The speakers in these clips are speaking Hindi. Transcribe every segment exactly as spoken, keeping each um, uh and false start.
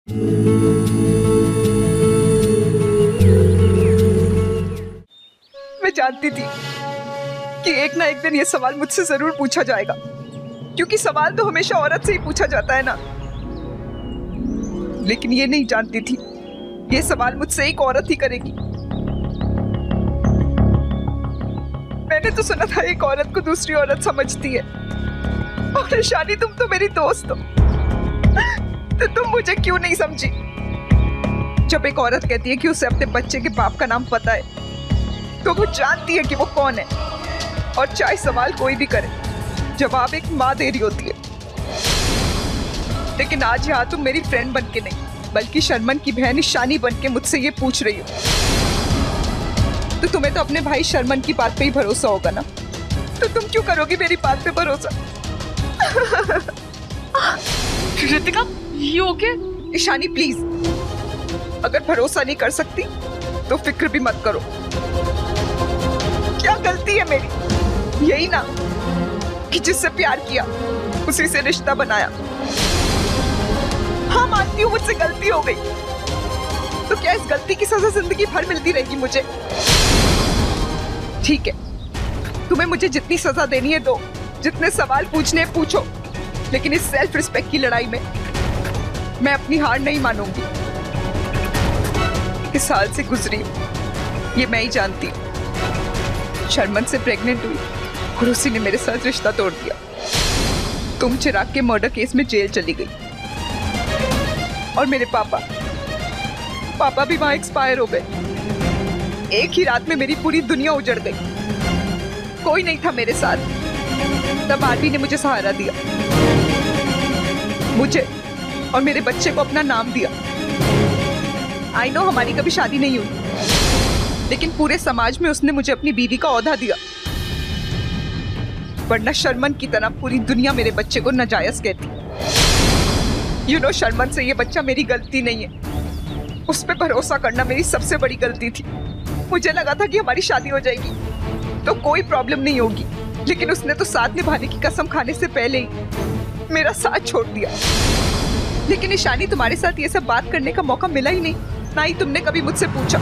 मैं जानती थी कि एक ना एक दिन ये सवाल मुझसे जरूर पूछा जाएगा, क्योंकि सवाल तो हमेशा औरत से ही पूछा जाता है ना। लेकिन ये नहीं जानती थी ये सवाल मुझसे एक औरत ही करेगी। मैंने तो सुना था एक औरत को दूसरी औरत समझती है, और ईशानी तुम तो मेरी दोस्त हो, तो तुम मुझे क्यों नहीं समझी? जब एक औरत कहती है कि उसे अपने बच्चे के बाप का नाम पता है, तो वो जानती है कि वो कौन है, और चाहे सवाल कोई भी करे, जवाब एक माँ दे रही होती है। लेकिन आज यहाँ तुम मेरी फ्रेंड बन के नहीं, बल्कि शर्मन की बहन ईशानी बन के मुझसे ये पूछ रही हो, तो तुम्हें तो अपने भाई शर्मन की बात पे ही भरोसा होगा ना, तो तुम क्यों करोगी मेरी बात पे भरोसा? Ritika, you okay? Ishani please, अगर भरोसा नहीं कर सकती तो फिक्र भी मत करो। क्या गलती है मेरी? यही ना कि जिससे प्यार किया उसी से रिश्ता बनाया। हाँ मानती हूँ मुझसे गलती हो गई, तो क्या इस गलती की सजा जिंदगी भर मिलती रहेगी मुझे? ठीक है, तुम्हें मुझे जितनी सजा देनी है दो, जितने सवाल पूछने हैं पूछो, लेकिन इस सेल्फ रिस्पेक्ट की लड़ाई में मैं अपनी हार नहीं मानूंगी। इस साल से गुजरी ये मैं ही जानती हूँ। शर्मन से प्रेग्नेंट हुई और उसी ने मेरे साथ रिश्ता तोड़ दिया। तुम चिराग के मर्डर केस में जेल चली गई, और मेरे पापा पापा भी वहां एक्सपायर हो गए। एक ही रात में मेरी पूरी दुनिया उजड़ गई। कोई नहीं था मेरे साथ, तब आरवी ने मुझे सहारा दिया, मुझे और मेरे बच्चे को अपना नाम दिया। आई नो हमारी कभी शादी नहीं हुई, लेकिन पूरे समाज में उसने मुझे अपनी बीवी का ओहदा दिया, वरना शर्मन की तरह पूरी दुनिया मेरे बच्चे को नाजायज कहती। यू नो, शर्मन से ये बच्चा मेरी गलती नहीं है, उस पर भरोसा करना मेरी सबसे बड़ी गलती थी। मुझे लगा था कि हमारी शादी हो जाएगी तो कोई प्रॉब्लम नहीं होगी, लेकिन उसने तो साथ निभाने की कसम खाने से पहले ही मेरा साथ छोड़ दिया। लेकिन ईशानी, तुम्हारे साथ ये सब बात करने का मौका मिला ही नहीं, ना ही तुमने कभी मुझसे पूछा।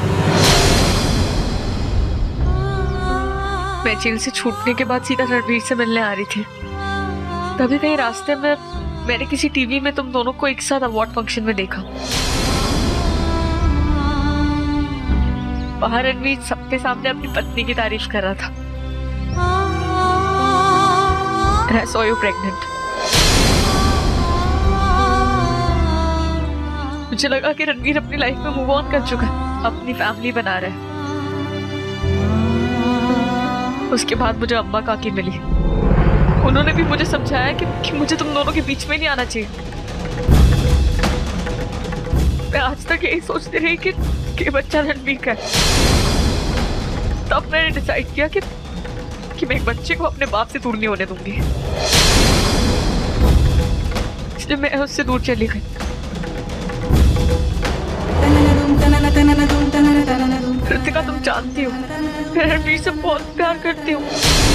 मैं जेल से छूटने के बाद सीधा रणवीर से मिलने आ रही थी, तभी कहीं रास्ते में मैंने किसी टीवी में तुम दोनों को एक साथ अवार्ड फंक्शन में देखा। वहां रणवीर सबके सामने अपनी पत्नी की तारीफ कर रहा था। And I saw you pregnant. मुझे लगा कि रणवीर अपनी लाइफ में मूव ऑन कर चुका है, अपनी फैमिली बना रहा है। उसके बाद मुझे अम्मा काकी मिली, उन्होंने भी मुझे समझाया कि, कि मुझे तुम दोनों के बीच में नहीं आना चाहिए। मैं आज तक यही सोचती रही कि, कि बच्चा रणवीर का है। तब मैंने डिसाइड किया कि, कि मैं एक बच्चे को अपने बाप से दूर नहीं होने दूंगी, इसलिए मैं उससे दूर चली गई। रितिका, तुम जानती हो मैं रणवीर से बहुत प्यार करती हूँ।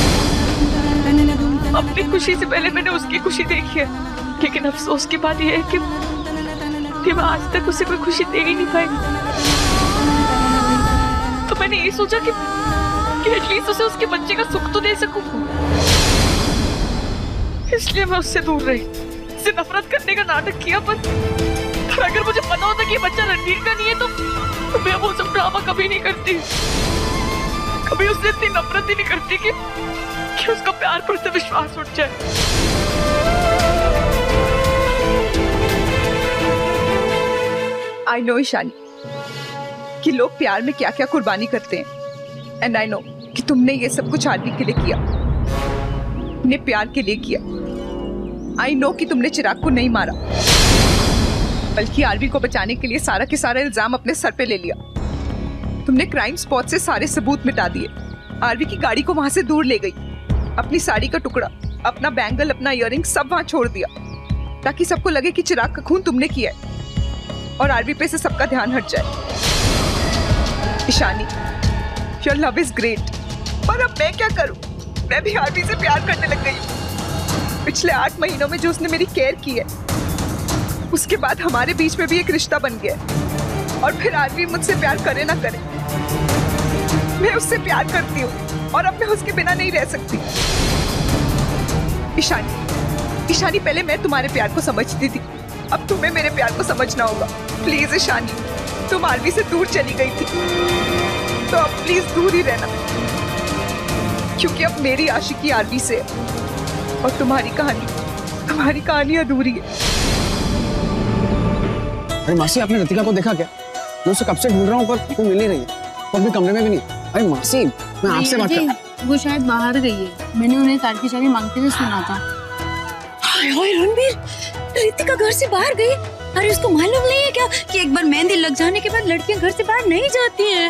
अपनी खुशी से पहले मैंने उसकी खुशी देखी है, लेकिन अफसोस की बात यह है कि, कि मैं आज तक उसे कोई खुशी दे ही नहीं पाई। तो मैंने ये सोचा कि, कि एटलीस्ट उसे उसके बच्चे का सुख तो दे सकूं, इसलिए मैं उससे दूर रही, उससे नफरत करने का नाटक किया। पर, पर अगर मुझे पता होता कि ये बच्चा रणवीर का नहीं है तो, तो मैं वो सब ड्रामा कभी नहीं करती, कभी उससे इतनी नफरत ही नहीं करती कि, कि उसका प्यार पर से विश्वास उठ जाए। आई नो ईशानी कि लोग प्यार में क्या क्या कुर्बानी करते हैं, एंड आई नो कि तुमने ये सब कुछ आरवी के लिए किया, तुमने प्यार के लिए किया। आई नो कि तुमने चिराग को नहीं मारा, बल्कि आरवी को बचाने के लिए सारा के सारा इल्जाम अपने सर पे ले लिया। तुमने क्राइम स्पॉट से सारे सबूत मिटा दिए, आरवी की गाड़ी को वहां से दूर ले गई, अपनी साड़ी का टुकड़ा, अपना बैंगल, अपना इयररिंग सब वहां छोड़ दिया, ताकि सबको लगे कि चिराग का खून तुमने किया है और आरवी पे से सबका ध्यान हट जाए। Ishani, your love is great, पर अब मैं क्या करूं? मैं भी आरवी से प्यार करने लग गई। पिछले आठ महीनों में जो उसने मेरी केयर की है, उसके बाद हमारे बीच में भी एक रिश्ता बन गया, और फिर आरवी मुझसे प्यार करे ना करे, मैं उससे प्यार करती हूँ और अब मैं उसके बिना नहीं रह सकती। ईशानी, ईशानी, पहले मैं तुम्हारे प्यार को समझती थी, अब तुम्हें मेरे प्यार को समझना होगा। प्लीज ईशानी, तुम आरवी से दूर चली गई थी, तो अब प्लीज दूर ही रहना, क्योंकि अब मेरी आशिकी आरवी से है और तुम्हारी कहानी तुम्हारी कहानी अधूरी है। अरे मासी, आपने रितिका को देखा क्या? मैं उसे कब से ढूंढ रहा हूँ पर वो मिल नहीं रही है, वो अपने कमरे में भी नहीं। अरे मासी, मैं आपसे बात कर... वो शायद बाहर गई है, मैंने उन्हें तार की चाबी मांगते हुए सुना था। हाय हाय रणबीर, रितिका घर से बाहर गई। अरे उसको मालूम नहीं है क्या कि एक बार मेहंदी लग जाने के बाद लड़कियां घर से बाहर नहीं जाती हैं?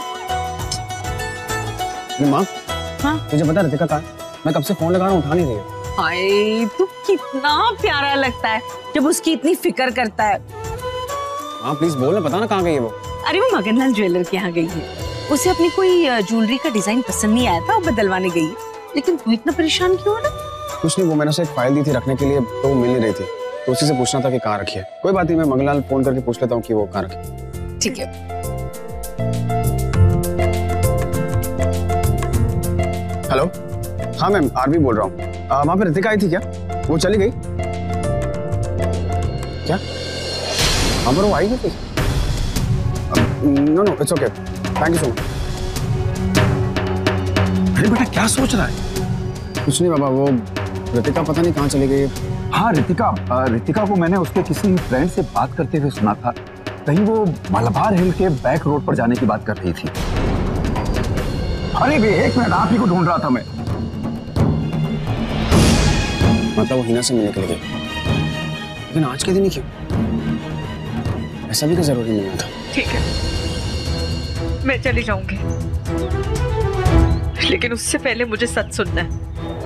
माँ, हाँ? तुझे पता रितिका कहाँ है? मैं कब से फोन लगा रहा हूँ, उठा नहीं रही है। हाय, तू कितना प्यारा लगता है जब उसकी इतनी फिक्र करता है। हाँ प्लीज बोल ना, पता ना कहाँ गई है वो। अरे वो मगनलाल ज्वेलर के यहाँ गई है, उसे अपनी कोई ज्वेलरी का डिजाइन पसंद नहीं आया था, वो बदलवाने गई। लेकिन तू इतना परेशान क्यों हो ना? कुछ नहीं, वो मैंने उसे एक फाइल दी थी रखने के लिए, तो वो मिल नहीं रही थी, तो उसी से पूछना था कि कहाँ रखी है। कोई बात नहीं, मैं मंगलाल फोन करके पूछ लेता हूँ कि वो कहाँ रखी। ठीक है। हेलो, हाँ मैम, आरवी बोल रहा हूँ। वहाँ पे रितिका आई थी क्या? वो चली गई क्या? वहाँ पर वो आई नहीं थी? No no, it's okay, thank you so much. अरे बेटा, क्या सोच रहा है? कुछ नहीं बाबा, वो रितिका पता नहीं कहाँ चली गई। हाँ रितिका, रितिका को मैंने उसके किसी फ्रेंड से बात करते हुए सुना था, कहीं वो मलबार हिल के बैक रोड पर जाने की बात कर रही थी। अरे बे, एक मिनट, आप ही को ढूंढ रहा था मैं। मतलब वो हिना से मिलने के लिए गई, लेकिन आज के दिन ही क्यों? ऐसा भी तो जरूरी नहीं था। ठीक है, मैं चली जाऊंगी, लेकिन उससे पहले मुझे सच सुनना है,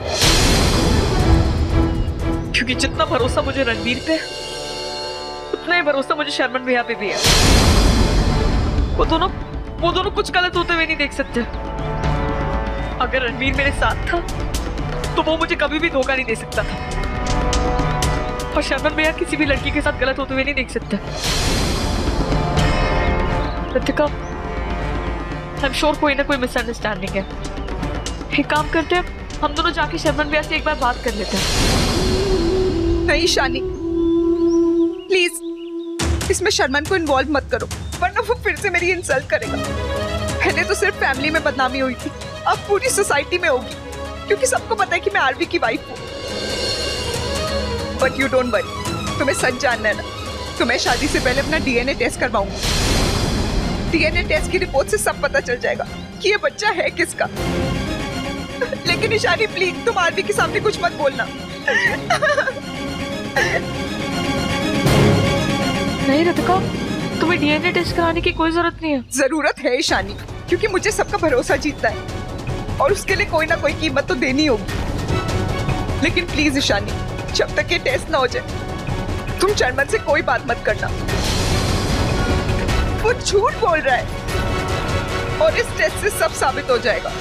क्योंकि जितना भरोसा मुझे रणवीर पे उतना ही भरोसा मुझे शर्मन भैया पे भी है। वो दोनों वो दोनों कुछ गलत होते हुए नहीं देख सकते। अगर रणवीर मेरे साथ था तो वो मुझे कभी भी धोखा नहीं दे सकता था, और शर्मन भैया किसी भी लड़की के साथ गलत होते हुए नहीं देख सकते। रितिका, आई एम श्योर कोई ना कोई मिसअंडरस्टैंडिंग है। एक काम करते हैं, हम दोनों जाके शर्मन भैया से एक बार बात कर लेते हैं। नहीं शानी, प्लीज इसमें शर्मन को इन्वॉल्व मत करो, वरना वो फिर से मेरी इंसल्ट करेगा। पहले तो सिर्फ फैमिली में बदनामी हुई थी, अब पूरी सोसाइटी में होगी, क्योंकि सबको पता है कि मैं आरवी की वाइफ हूँ। बट यू डोंट वरी, तुम्हें सच जानना है ना, तो मैं शादी से पहले अपना डीएनए टेस्ट करवाऊंगी। डीएनए टेस्ट की रिपोर्ट से सब पता चल जाएगा कि ये बच्चा है किसका। लेकिन ईशानी प्लीज, तुम आरवी के सामने कुछ मत बोलना। नहीं रितिका, तुम्हें डीएनए टेस्ट कराने की कोई जरूरत नहीं है। जरूरत है ईशानी, क्योंकि मुझे सबका भरोसा जीतना है, और उसके लिए कोई ना कोई कीमत तो देनी होगी। लेकिन प्लीज ईशानी, जब तक ये टेस्ट ना हो जाए, तुम शर्मन से कोई बात मत करना। वो झूठ बोल रहा है, और इस टेस्ट से सब साबित हो जाएगा।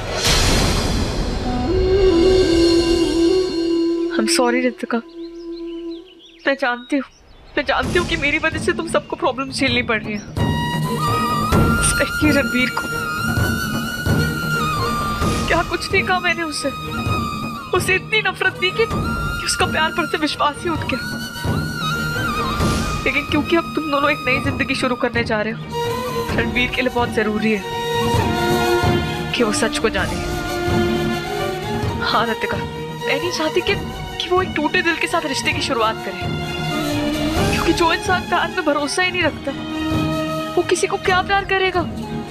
I'm sorry रितिका, मैं जानती हूँ मैं जानती हूँ कि मेरी वजह से तुम सबको प्रॉब्लम झेलनी पड़ रही है, स्पेशली रणवीर को। क्या कुछ नहीं कहा मैंने उसे उसे इतनी नफरत दी कि, कि उसका प्यार पर से विश्वास ही उठ गया। लेकिन क्योंकि अब तुम दोनों एक नई जिंदगी शुरू करने जा रहे हो, रणवीर के लिए बहुत जरूरी है कि वो सच को जाने। हाँ रितिका, मैं नहीं चाहती कि, कि वो एक टूटे दिल के साथ रिश्ते की शुरुआत करे, क्योंकि जो इंसान प्यार में भरोसा ही नहीं रखता, वो किसी को क्या प्यार करेगा।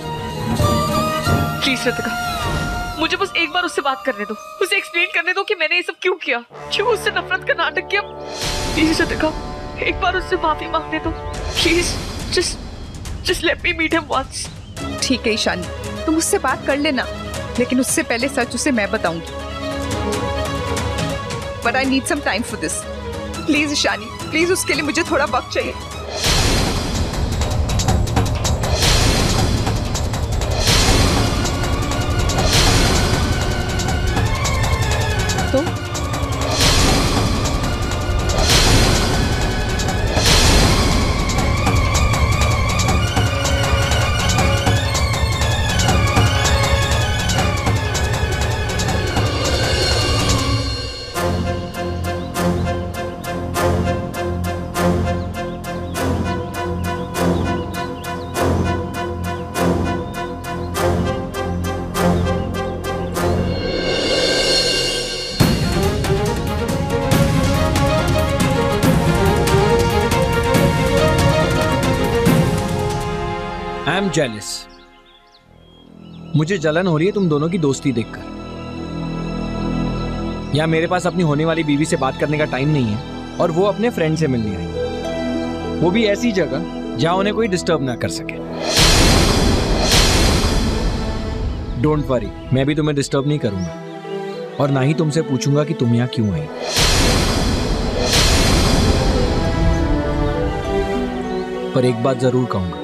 प्लीज रितिका, मुझे बस एक बार उससे बात करने दो, उसे एक्सप्लेन करने दो कि मैंने ये सब क्यों किया, क्यों उससे नफरत का नाटक किया। प्लीज रितिका, एक बार उससे माफी मांगने दो, please. Just just let me meet him once. ठीक है ईशानी, तुम उससे बात कर लेना, लेकिन उससे पहले सच उसे मैं बताऊंगी। But I need some time for this. Please Ishani, please उसके लिए मुझे थोड़ा वक्त चाहिए। तो आई एम जेलस। मुझे जलन हो रही है तुम दोनों की दोस्ती देखकर। या मेरे पास अपनी होने वाली बीवी से बात करने का टाइम नहीं है और वो अपने फ्रेंड से मिलने आई, वो भी ऐसी जगह जहां उन्हें कोई डिस्टर्ब ना कर सके। डोंट वरी, मैं भी तुम्हें डिस्टर्ब नहीं करूंगा और ना ही तुमसे पूछूंगा कि तुम यहां क्यों आई। पर एक बात जरूर कहूंगा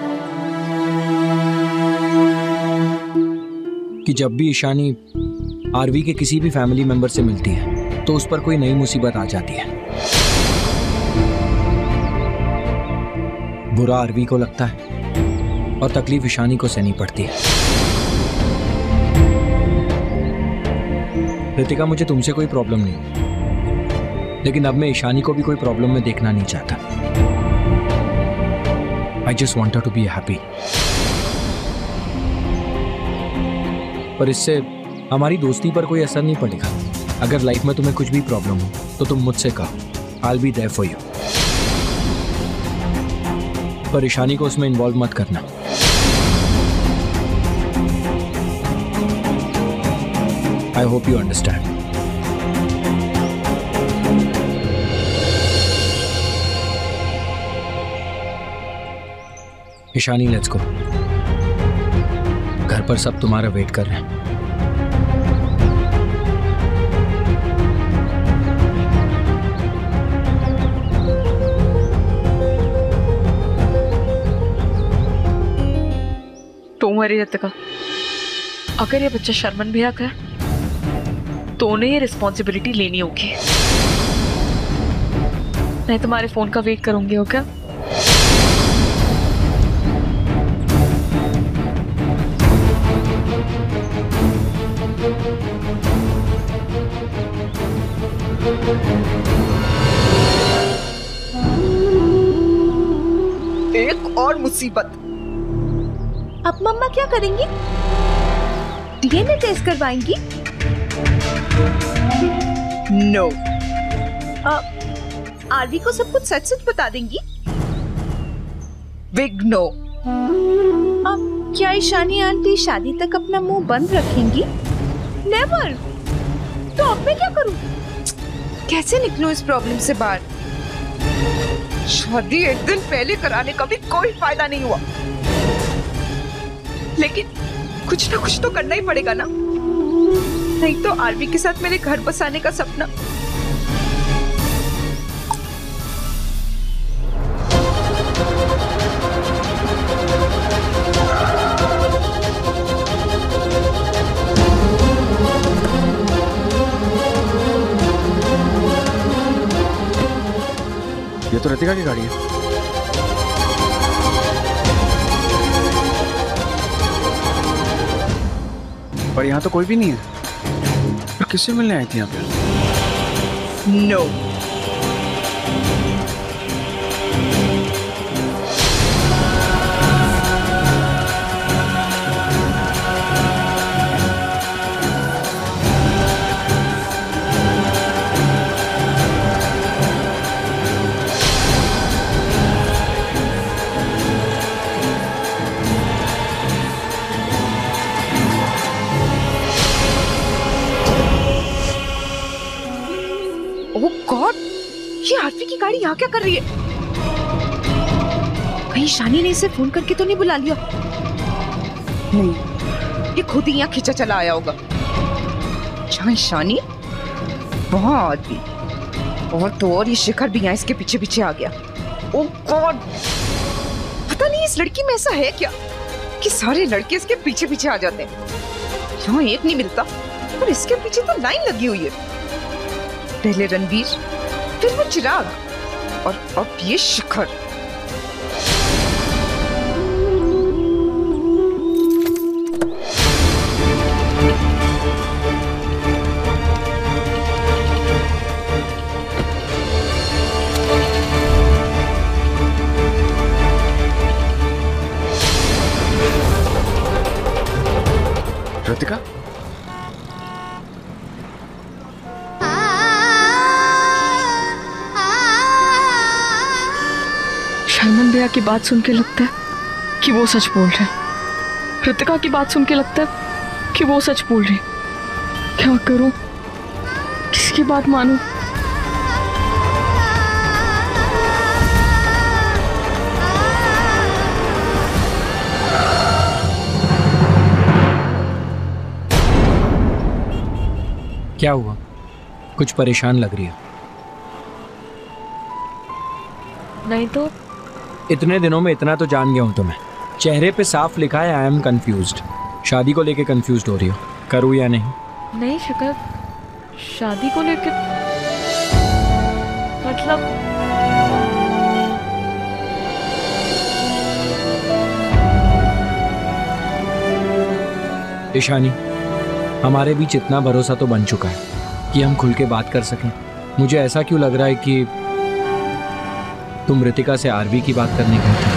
कि जब भी ईशानी आरवी के किसी भी फैमिली मेंबर से मिलती है तो उस पर कोई नई मुसीबत आ जाती है। बुरा आरवी को लगता है और तकलीफ ईशानी को सहनी पड़ती है। रितिका, मुझे तुमसे कोई प्रॉब्लम नहीं, लेकिन अब मैं ईशानी को भी कोई प्रॉब्लम में देखना नहीं चाहता। I just want her to be happy. पर इससे हमारी दोस्ती पर कोई असर नहीं पड़ेगा। अगर लाइफ में तुम्हें कुछ भी प्रॉब्लम हो तो तुम मुझसे कहो, I will be there for you. पर ईशानी को उसमें इन्वॉल्व मत करना। I hope you understand. Ishani, let's go. घर पर सब तुम्हारा वेट कर रहे हैं। तुम हरी रितिका, अगर ये बच्चा शर्मन भैया का है तो उन्हें ये रिस्पॉन्सिबिलिटी लेनी होगी। मैं तुम्हारे फोन का वेट करूंगी, हो क्या? एक और मुसीबत। अब मम्मा क्या करेंगी? डीएनए टेस्ट करवाएंगी? नो। आरवी को सब कुछ सच सच बता देंगी? Big no. अब क्या ईशानी आंटी शादी तक अपना मुंह बंद रखेंगी? नेवर। तो अब मैं क्या करूं? कैसे निकलूं इस प्रॉब्लम से बाहर? शादी एक दिन पहले कराने का भी कोई फायदा नहीं हुआ, लेकिन कुछ ना कुछ तो करना ही पड़ेगा ना, नहीं तो आरवी के साथ मेरे घर बसाने का सपना। ये तो रितिका की गाड़ी है। पर यहाँ तो कोई भी नहीं है। पर किससे मिलने आई थी यहाँ पे? नो। आरवी की गाड़ी यहाँ क्या कर रही है? कहीं शानी ने इसे फोन करके तो नहीं बुला लिया? नहीं, ये खुद ही यहाँ खींचा चला आया होगा। जहाँ शानी वहाँ आरवी, और तो और ये शिखर भी यहाँ इसके पीछे पीछे आ गया। ओह गॉड, पता नहीं इस लड़की में ऐसा है क्या कि सारे लड़के इसके पीछे पीछे आ जाते हैं। यहाँ एक नहीं मिलता और इसके पीछे तो लाइन लगी हुई है। पहले रणवीर, फिर वो चिराग, और अब ये शिखर। रितिका, शर्मन भैया की बात सुन के लगता है कि वो सच बोल रहे हैं। कृतिका की बात सुन के लगता है कि वो सच बोल रही। क्या करूं, किसकी बात मानूं? क्या हुआ? कुछ परेशान लग रही है। नहीं तो। इतने दिनों में इतना तो जान गया हूं तुम्हें। चेहरे पे साफ लिखा है आई एम कंफ्यूज्ड। शादी को लेके कंफ्यूज्ड हो रही हो, करूं या नहीं? नहीं शिखर, शादी को लेके मतलब ईशानी, हमारे बीच इतना भरोसा तो बन चुका है कि हम खुल के बात कर सकें। मुझे ऐसा क्यों लग रहा है कि तुम रितिका से आरवी की बात करने गए थे?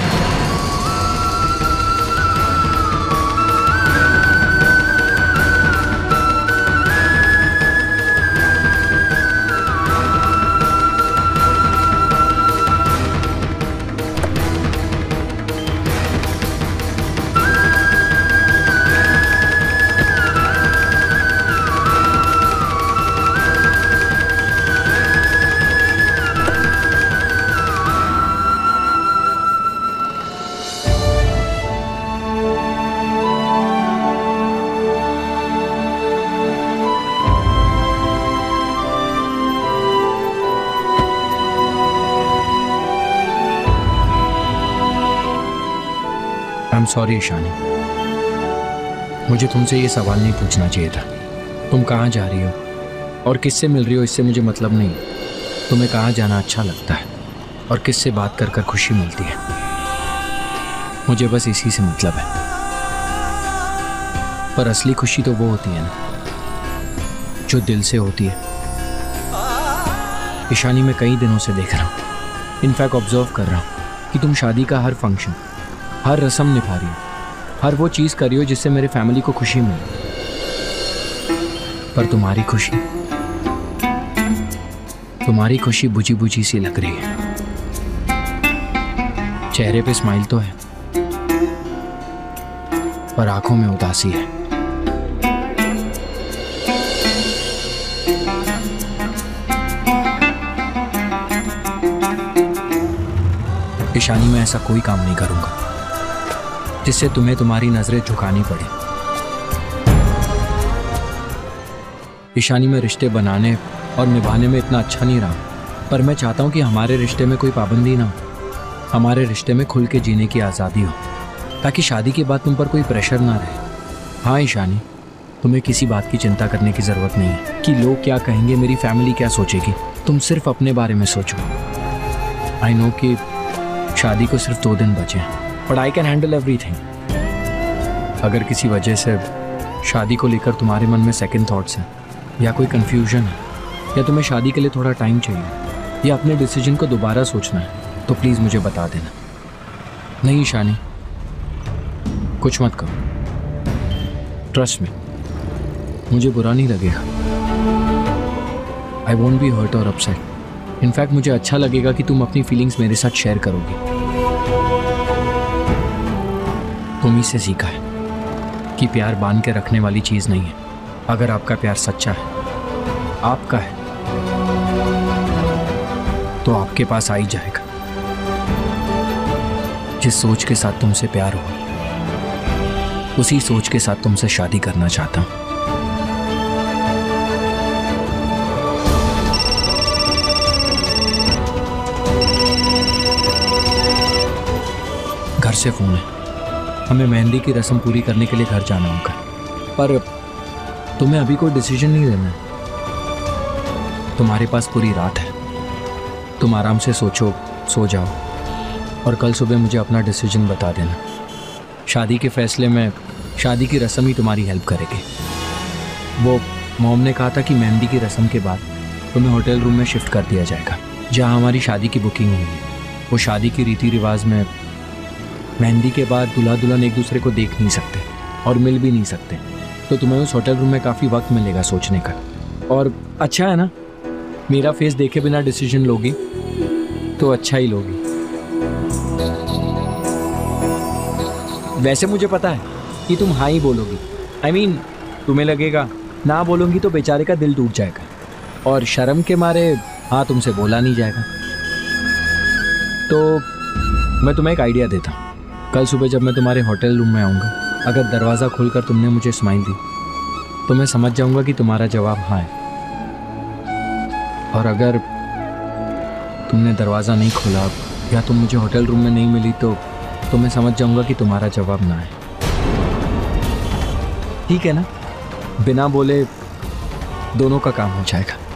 आई एम सॉरी ईशानी, मुझे तुमसे ये सवाल नहीं पूछना चाहिए था। तुम कहाँ जा रही हो और किससे मिल रही हो इससे मुझे मतलब नहीं। तुम्हें कहाँ जाना अच्छा लगता है और किससे बात कर कर खुशी मिलती है, मुझे बस इसी से मतलब है। पर असली खुशी तो वो होती है ना जो दिल से होती है। ईशानी, मैं कई दिनों से देख रहा हूँ, इनफैक्ट ऑब्जर्व कर रहा हूँ कि तुम शादी का हर फंक्शन, हर रस्म निभा रही हो, हर वो चीज़ कर रही हो जिससे मेरे फैमिली को खुशी मिले। पर तुम्हारी खुशी तुम्हारी खुशी बुझी बुझी सी लग रही है। चेहरे पे स्माइल तो है पर आंखों में उदासी है। ईशानी, मैं ऐसा कोई काम नहीं करूंगा जिससे तुम्हें तुम्हारी नजरें झुकानी पड़े। ईशानी, मैं रिश्ते बनाने और निभाने में इतना अच्छा नहीं रहा, पर मैं चाहता हूं कि हमारे रिश्ते में कोई पाबंदी ना हो। हमारे रिश्ते में खुल के जीने की आज़ादी हो, ताकि शादी के बाद तुम पर कोई प्रेशर ना रहे। हाँ ईशानी, तुम्हें किसी बात की चिंता करने की ज़रूरत नहीं है कि लोग क्या कहेंगे, मेरी फैमिली क्या सोचेगी। तुम सिर्फ अपने बारे में सोचो। आई नो कि शादी को सिर्फ दो दिन बचे हैं, but I can handle everything. अगर किसी वजह से शादी को लेकर तुम्हारे मन में सेकंड थॉट्स हैं या कोई कंफ्यूजन है या तुम्हें शादी के लिए थोड़ा टाइम चाहिए या अपने डिसीजन को दोबारा सोचना है, तो प्लीज़ मुझे बता देना। नहीं ईशानी, कुछ मत करो, ट्रस्ट मी, मुझे बुरा नहीं लगेगा। आई वोंट बी हर्ट और अपसेट। इनफैक्ट मुझे अच्छा लगेगा कि तुम अपनी फीलिंग्स मेरे साथ शेयर करोगी। तुम ही से सीखा है कि प्यार बांध के रखने वाली चीज़ नहीं है। अगर आपका प्यार सच्चा है, आपका है, तो आपके पास आ ही जाएगा। जिस सोच के साथ तुमसे प्यार हो, उसी सोच के साथ तुमसे शादी करना चाहता हूं। घर से फोन है, हमें मेहंदी की रस्म पूरी करने के लिए घर जाना होगा, पर तुम्हें अभी कोई डिसीजन नहीं लेना है। तुम्हारे पास पूरी रात है, तुम आराम से सोचो, सो जाओ और कल सुबह मुझे अपना डिसीजन बता देना। शादी के फैसले में शादी की रस्म ही तुम्हारी हेल्प करेगी। वो मॉम ने कहा था कि मेहंदी की रस्म के बाद तुम्हें होटल रूम में शिफ्ट कर दिया जाएगा जहां हमारी शादी की बुकिंग हुई है। वो शादी की रीति रिवाज में मेहंदी के बाद दूल्हा दुल्हन एक दूसरे को देख नहीं सकते और मिल भी नहीं सकते, तो तुम्हें उस होटल रूम में काफ़ी वक्त मिलेगा सोचने का। और अच्छा है ना, मेरा फेस देखे बिना डिसीजन लोगी तो अच्छा ही लोगी। वैसे मुझे पता है कि तुम हाँ ही बोलोगी। आई I मीन mean, तुम्हें लगेगा ना बोलूंगी तो बेचारे का दिल टूट जाएगा और शर्म के मारे हाँ तुमसे बोला नहीं जाएगा। तो मैं तुम्हें एक आइडिया देता हूँ। कल सुबह जब मैं तुम्हारे होटल रूम में आऊँगा, अगर दरवाज़ा खोलकर तुमने मुझे स्माइल दी तो मैं समझ जाऊँगा कि तुम्हारा जवाब हाँ है, और अगर तुमने दरवाज़ा नहीं खोला या तुम मुझे होटल रूम में नहीं मिली तो तो मैं समझ जाऊँगा कि तुम्हारा जवाब ना है। ठीक है ना? बिना बोले दोनों का काम हो जाएगा।